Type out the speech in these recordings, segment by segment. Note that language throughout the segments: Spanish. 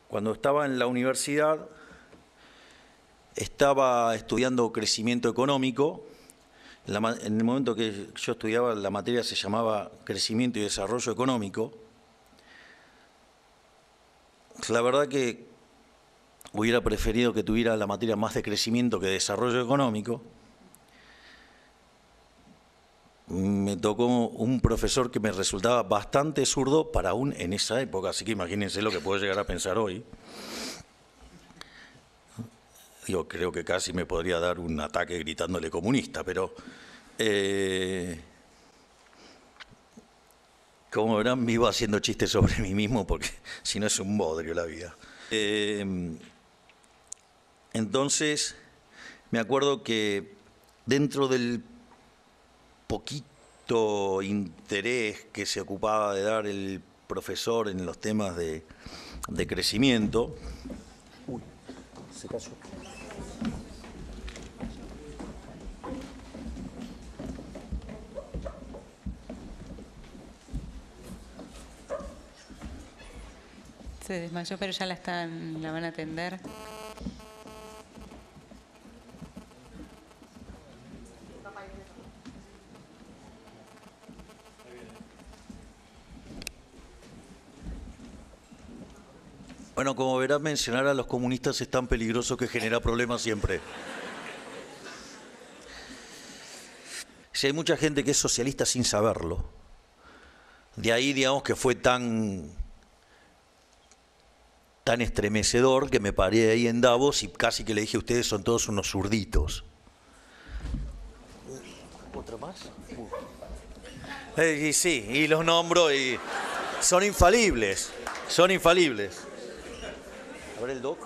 Cuando estaba en la universidad, estaba estudiando crecimiento económico. En el momento que yo estudiaba, la materia se llamaba Crecimiento y Desarrollo Económico. La verdad que hubiera preferido que tuviera la materia más de crecimiento que de desarrollo económico. Me tocó un profesor que me resultaba bastante zurdo para aún en esa época, así que imagínense lo que puedo llegar a pensar hoy. Yo creo que casi me podría dar un ataque gritándole comunista, pero como verán, vivo haciendo chistes sobre mí mismo porque si no es un bodrio la vida. Entonces, me acuerdo que dentro del poquito interés que se ocupaba de dar el profesor en los temas de crecimiento. Uy, se cayó. Se desmayó, pero ya la van a atender. Bueno, como verás, mencionar a los comunistas es tan peligroso que genera problemas siempre. Si hay mucha gente que es socialista sin saberlo, de ahí, digamos, que fue tan estremecedor que me paré ahí en Davos y casi que le dije: ustedes son todos unos zurditos. ¿Otro más? Y sí, y los nombro y son infalibles, son infalibles. A ver el doc.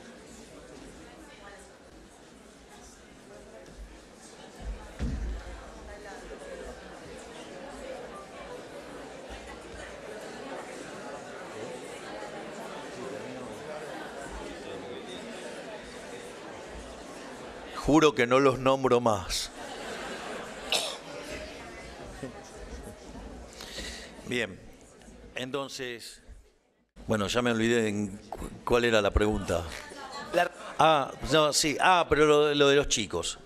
Juro que no los nombro más. Bien, entonces, bueno, ya me olvidé en cuál era la pregunta. No, sí, pero lo de los chicos.